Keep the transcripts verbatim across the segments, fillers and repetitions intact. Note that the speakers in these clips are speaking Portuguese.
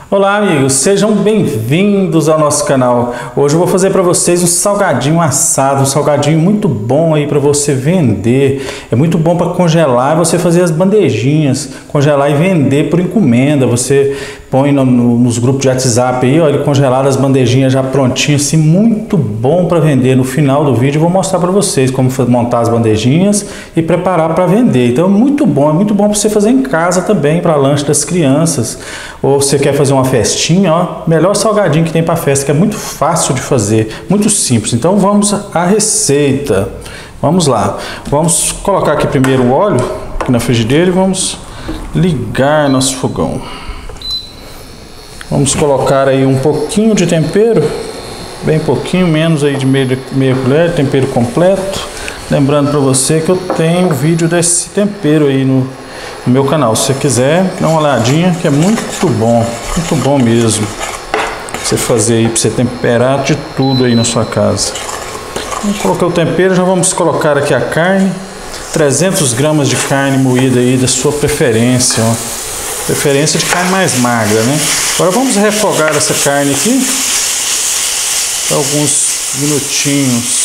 Olá amigos, sejam bem-vindos ao nosso canal. Hoje eu vou fazer para vocês um salgadinho assado, um salgadinho muito bom aí para você vender. É muito bom para congelar e você fazer as bandejinhas, congelar e vender por encomenda. Você põe no, no, nos grupos de WhatsApp aí, olha, congelado as bandejinhas já prontinhas, assim, muito bom para vender. No final do vídeo eu vou mostrar para vocês como montar as bandejinhas e preparar para vender. Então é muito bom, é muito bom para você fazer em casa também, para lanche das crianças. Ou você quer fazer uma festinha, ó, melhor salgadinho que tem para festa, que é muito fácil de fazer, muito simples. Então vamos à receita. Vamos lá. Vamos colocar aqui primeiro o óleo aqui na frigideira e vamos ligar nosso fogão. Vamos colocar aí um pouquinho de tempero, bem pouquinho, menos aí de meia, meia colher, tempero completo. Lembrando para você que eu tenho vídeo desse tempero aí no no meu canal, se você quiser, dá uma olhadinha, que é muito bom, muito bom mesmo. Você fazer aí, para você temperar de tudo aí na sua casa. Vamos colocar o tempero, já vamos colocar aqui a carne, trezentos gramas de carne moída aí da sua preferência, ó. Preferência de carne mais magra, né? Agora vamos refogar essa carne aqui por alguns minutinhos.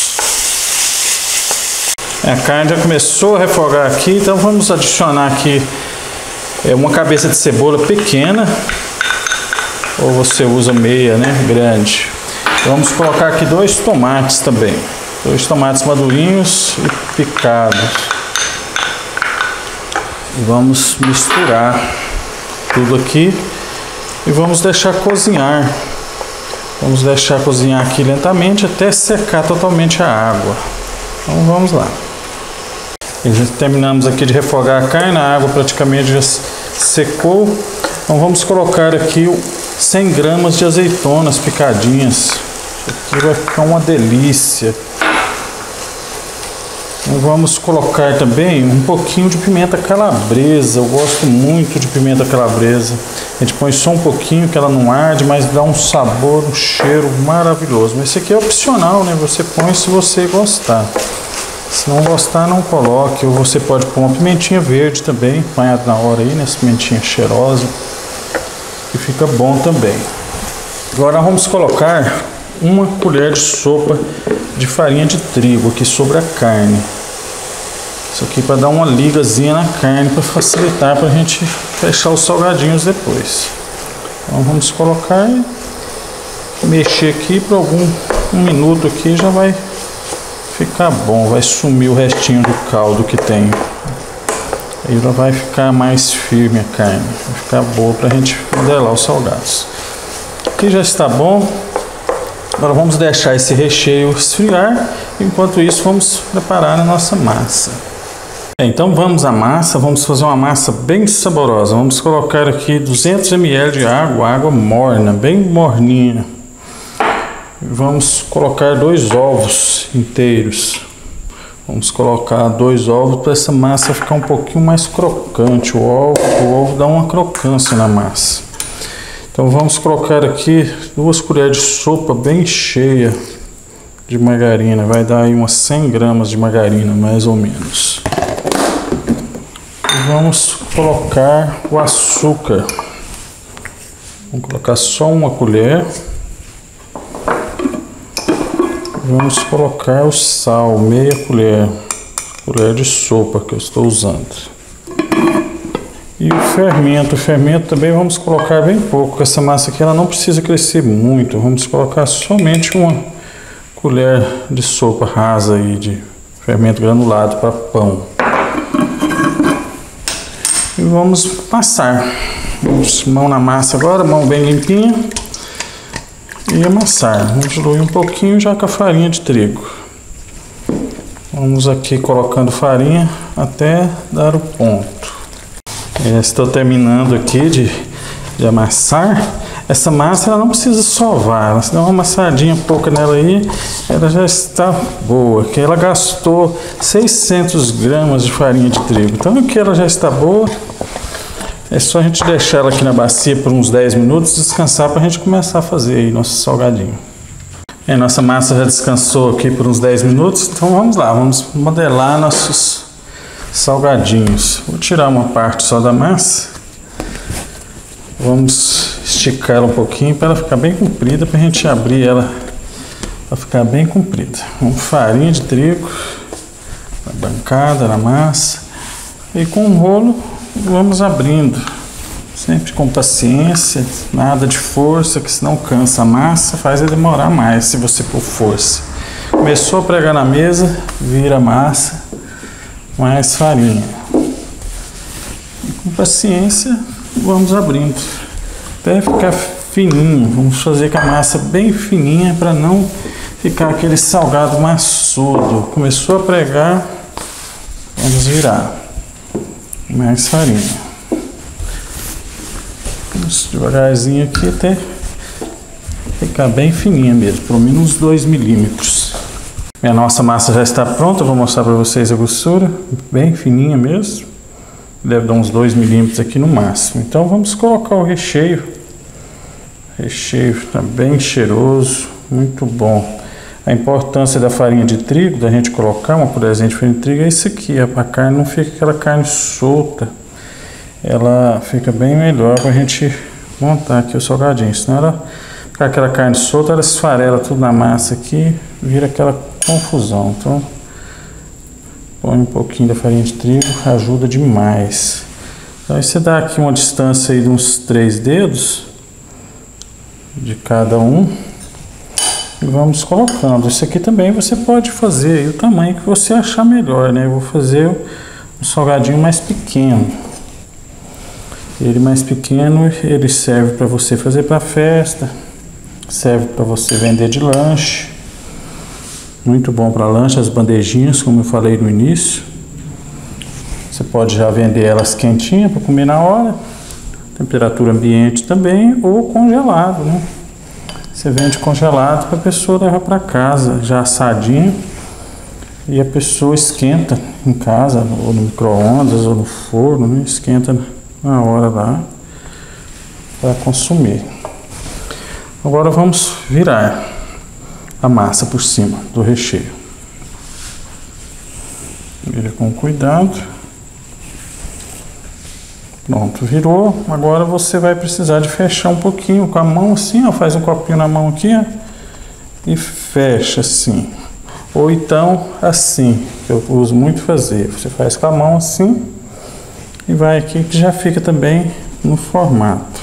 A carne já começou a refogar aqui, então vamos adicionar aqui é, uma cabeça de cebola pequena, ou você usa meia, né, grande. Vamos colocar aqui dois tomates também, dois tomates madurinhos e picados. E vamos misturar tudo aqui e vamos deixar cozinhar. Vamos deixar cozinhar aqui lentamente até secar totalmente a água. Então vamos lá. E já terminamos aqui de refogar a carne, a água praticamente já secou. Então vamos colocar aqui cem gramas de azeitonas picadinhas. Isso aqui vai ficar uma delícia. Então vamos colocar também um pouquinho de pimenta calabresa. Eu gosto muito de pimenta calabresa. A gente põe só um pouquinho, que ela não arde, mas dá um sabor, um cheiro maravilhoso. Mas esse aqui é opcional, né? Você põe se você gostar. Se não gostar, não coloque. Ou você pode pôr uma pimentinha verde também, apanhada na hora aí, né? Essa pimentinha cheirosa, que fica bom também. Agora vamos colocar uma colher de sopa de farinha de trigo aqui sobre a carne. Isso aqui para dar uma ligazinha na carne, para facilitar para a gente fechar os salgadinhos depois. Então vamos colocar e mexer aqui por algum um minuto aqui, já vai ficar bom, vai sumir o restinho do caldo que tem. Aí já vai ficar mais firme a carne, vai ficar boa para a gente modelar os salgados. Aqui já está bom. Agora vamos deixar esse recheio esfriar. Enquanto isso vamos preparar a nossa massa. Então vamos à massa, vamos fazer uma massa bem saborosa. Vamos colocar aqui duzentos mililitros de água, água morna, bem morninha. Vamos colocar dois ovos inteiros. Vamos colocar dois ovos para essa massa ficar um pouquinho mais crocante. O ovo, o ovo dá uma crocância na massa. Então vamos colocar aqui duas colheres de sopa bem cheia de margarina. Vai dar aí umas cem gramas de margarina, mais ou menos. E vamos colocar o açúcar. Vamos colocar só uma colher. Vamos colocar o sal, meia colher, colher de sopa que eu estou usando. E o fermento, o fermento também vamos colocar bem pouco. Essa massa aqui ela não precisa crescer muito. Vamos colocar somente uma colher de sopa rasa aí de fermento granulado para pão. E vamos passar. Vamos mão na massa agora, mão bem limpinha. E amassar. Vamos diluir um pouquinho já com a farinha de trigo. Vamos aqui colocando farinha até dar o ponto. É, estou terminando aqui de, de amassar. Essa massa ela não precisa sovar, ela se dá uma amassadinha pouca nela aí, ela já está boa. Que ela gastou seiscentos gramas de farinha de trigo. Então aqui ela já está boa. É só a gente deixar ela aqui na bacia por uns dez minutos, descansar para a gente começar a fazer aí nosso salgadinho. É, nossa massa já descansou aqui por uns dez minutos, então vamos lá, vamos modelar nossos salgadinhos. Vou tirar uma parte só da massa. Vamos esticar ela um pouquinho para ela ficar bem comprida, para a gente abrir ela para ficar bem comprida. Com farinha de trigo na bancada, na massa, e com o rolo vamos abrindo, sempre com paciência, nada de força, que senão cansa a massa, faz ela demorar mais se você pôr força. Começou a pregar na mesa, vira a massa, mais farinha. E com paciência vamos abrindo até ficar fininho. Vamos fazer com a massa bem fininha para não ficar aquele salgado maçudo. Começou a pregar, vamos virar mais farinha. Vamos devagarzinho aqui até ficar bem fininha mesmo, pelo menos uns dois milímetros. Minha nossa massa já está pronta, vou mostrar para vocês a grossura, bem fininha mesmo. Deve dar uns dois milímetros aqui no máximo. Então vamos colocar o recheio. O recheio está bem cheiroso, muito bom. A importância da farinha de trigo, da gente colocar uma colherzinha de farinha de trigo, é isso aqui. A carne não fica aquela carne solta. Ela fica bem melhor para a gente montar aqui o salgadinho. Senão ela fica aquela carne solta, ela esfarela tudo na massa aqui, vira aquela confusão. Então põe um pouquinho da farinha de trigo, ajuda demais. Então aí você dá aqui uma distância aí de uns três dedos de cada um e vamos colocando. Isso aqui também você pode fazer aí o tamanho que você achar melhor, né? Eu vou fazer um salgadinho mais pequeno. Ele mais pequeno, ele serve para você fazer para festa, serve para você vender de lanche. Muito bom para lanche, as bandejinhas, como eu falei no início. Você pode já vender elas quentinhas para comer na hora. Temperatura ambiente também, ou congelado, né? Você vende congelado para a pessoa levar para casa, já assadinho. E a pessoa esquenta em casa, ou no micro-ondas, ou no forno, né? Esquenta na hora lá para consumir. Agora vamos virar a massa por cima do recheio. Vira com cuidado. Pronto, virou. Agora você vai precisar de fechar um pouquinho com a mão assim, ó, faz um copinho na mão aqui, ó, e fecha assim. Ou então assim, que eu uso muito fazer. Você faz com a mão assim e vai aqui, que já fica também no formato.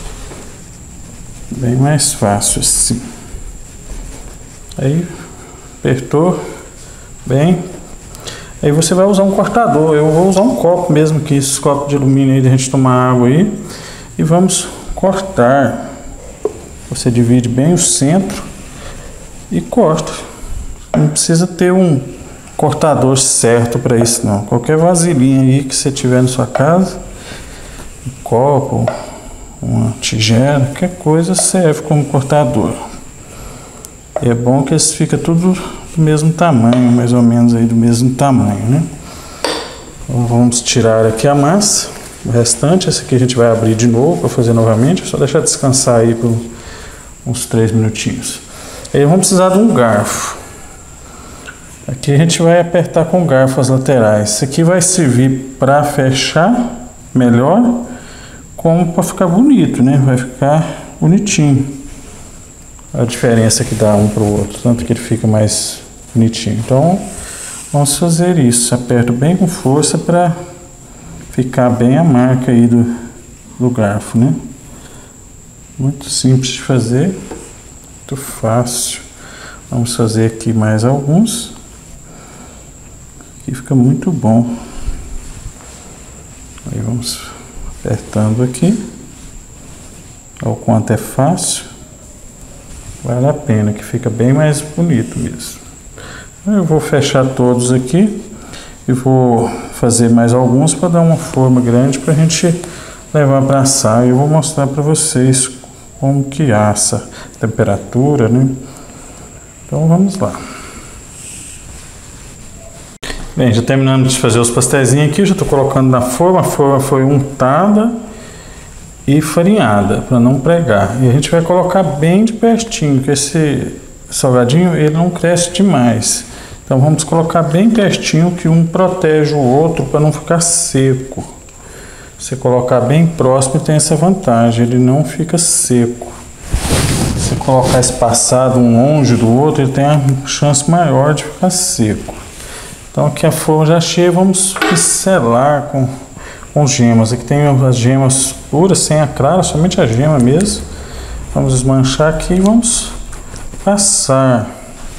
Bem mais fácil assim. Aí, apertou bem. Aí você vai usar um cortador. Eu vou usar um copo mesmo, que esses copos de alumínio aí, de a gente tomar água aí. E vamos cortar. Você divide bem o centro e corta. Não precisa ter um cortador certo para isso não. Qualquer vasilhinha aí que você tiver na sua casa, um copo, uma tigela, qualquer coisa serve como cortador. E é bom que esse fica tudo do mesmo tamanho, mais ou menos aí do mesmo tamanho, né? Então vamos tirar aqui a massa, o restante. Esse aqui a gente vai abrir de novo para fazer novamente, só deixar descansar aí por uns três minutinhos. Aí vamos precisar de um garfo. Aqui a gente vai apertar com o garfo as laterais. Isso aqui vai servir para fechar melhor, como para ficar bonito, né? Vai ficar bonitinho. A diferença que dá um para o outro, tanto que ele fica mais bonitinho. Então vamos fazer isso, aperto bem com força para ficar bem a marca aí do, do garfo, né? Muito simples de fazer, muito fácil. Vamos fazer aqui mais alguns e fica muito bom. Aí vamos apertando aqui, olha o quanto é fácil. Vale a pena, que fica bem mais bonito mesmo. Eu vou fechar todos aqui e vou fazer mais alguns para dar uma forma grande para a gente levar para assar. E eu vou mostrar para vocês como que assa, temperatura, né? Então vamos lá. Bem, já terminando de fazer os pastéisinhos aqui, já estou colocando na forma. A forma foi untada e farinhada, para não pregar. E a gente vai colocar bem de pertinho, que esse salgadinho ele não cresce demais. Então vamos colocar bem pertinho, que um protege o outro para não ficar seco. Você colocar bem próximo tem essa vantagem, ele não fica seco. Se colocar espaçado um longe do outro, ele tem a chance maior de ficar seco. Então aqui a forma já cheia, vamos pincelar com, com gemas. Aqui tem as gemas puras, sem a clara, somente a gema mesmo. Vamos desmanchar aqui e vamos passar.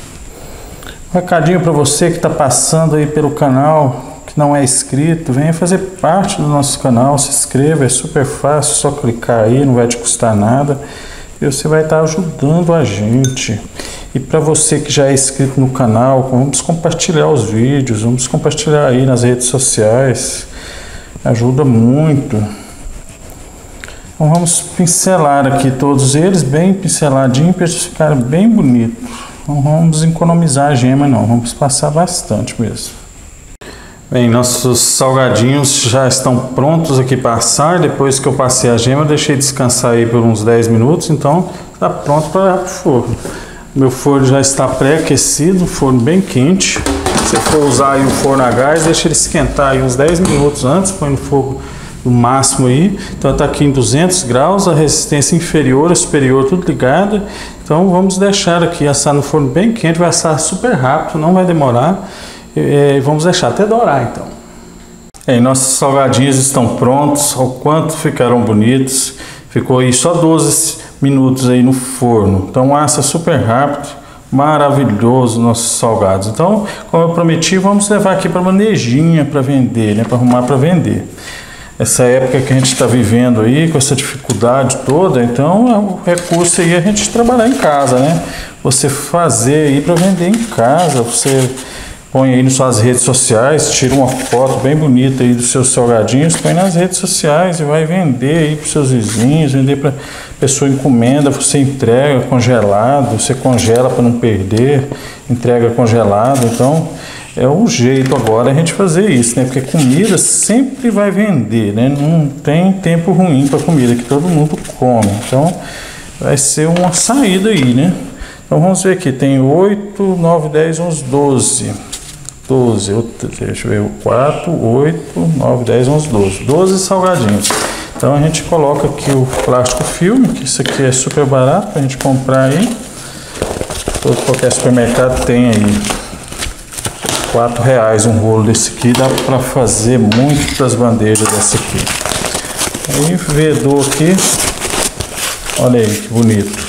Um recadinho para você que está passando aí pelo canal, que não é inscrito, venha fazer parte do nosso canal, se inscreva, é super fácil, só clicar aí, não vai te custar nada e você vai estar ajudando a gente. E para você que já é inscrito no canal, vamos compartilhar os vídeos, vamos compartilhar aí nas redes sociais, ajuda muito. Então vamos pincelar aqui todos eles, bem pinceladinho, para eles ficarem bem bonitos. Não vamos economizar a gema não, vamos passar bastante mesmo. Bem, nossos salgadinhos já estão prontos aqui para assar. Depois que eu passei a gema, eu deixei descansar aí por uns dez minutos, então está pronto para levar para o forno. Meu forno já está pré-aquecido, forno bem quente. Se for usar aí o forno a gás, deixa ele esquentar aí uns dez minutos antes, põe no fogo no máximo aí. Então está aqui em duzentos graus, a resistência inferior e superior tudo ligado. Então vamos deixar aqui assar no forno bem quente, vai assar super rápido, não vai demorar. E vamos deixar até dourar então. E nossos salgadinhos estão prontos, ao quanto ficaram bonitos. Ficou aí só doze minutos aí no forno, então assa super rápido, maravilhoso nossos salgados. Então, como eu prometi, vamos levar aqui para bandejinha para vender, né, para arrumar para vender. Essa época que a gente está vivendo aí, com essa dificuldade toda, então o recurso aí é a gente trabalhar em casa, né? Você fazer aí para vender em casa, você põe aí nas suas redes sociais, tira uma foto bem bonita aí dos seus salgadinhos, põe nas redes sociais e vai vender aí para os seus vizinhos, vender para pessoa encomenda, você entrega congelado, você congela para não perder, entrega congelado. Então é o jeito agora a gente fazer isso, né? Porque comida sempre vai vender, né? Não tem tempo ruim para comida, que todo mundo come. Então vai ser uma saída aí, né? Então vamos ver aqui, tem oito, nove, dez, onze, doze. doze, deixa eu ver, quatro, oito, nove, dez, onze, doze. doze salgadinhos. Então a gente coloca aqui o plástico filme, que isso aqui é super barato para a gente comprar aí. Todo qualquer supermercado tem aí. quatro reais um rolo desse aqui, dá para fazer muitas bandejas dessa aqui. Aí vedou aqui, olha aí que bonito.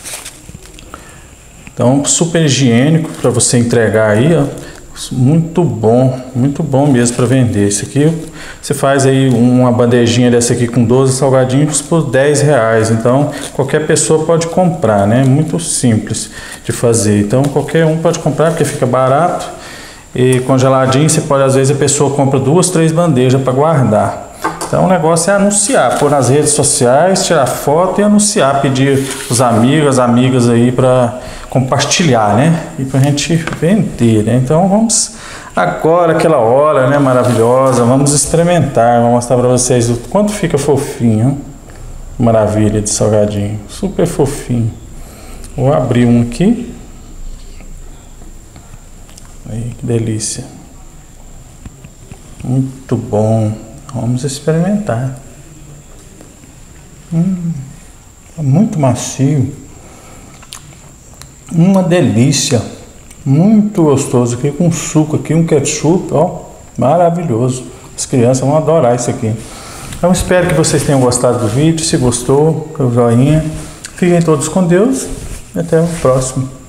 Então super higiênico para você entregar aí, ó. Muito bom, muito bom mesmo para vender. Isso aqui você faz aí uma bandejinha dessa aqui com doze salgadinhos por dez reais. Então qualquer pessoa pode comprar, né? Muito simples de fazer. Então qualquer um pode comprar porque fica barato e congeladinho. Você pode, às vezes a pessoa compra duas, três bandejas para guardar. Então o negócio é anunciar, pôr nas redes sociais, tirar foto e anunciar, pedir os amigos, as amigas aí para compartilhar, né? E pra gente vender, né? Então vamos agora, aquela hora, né, maravilhosa, vamos experimentar, vou mostrar para vocês o quanto fica fofinho. Maravilha de salgadinho, super fofinho. Vou abrir um aqui. Aí, que delícia. Muito bom. Vamos experimentar. Hum, é muito macio. Uma delícia. Muito gostoso aqui, com suco aqui, um ketchup, ó, maravilhoso. As crianças vão adorar isso aqui. Então espero que vocês tenham gostado do vídeo. Se gostou, o joinha. Fiquem todos com Deus e até o próximo.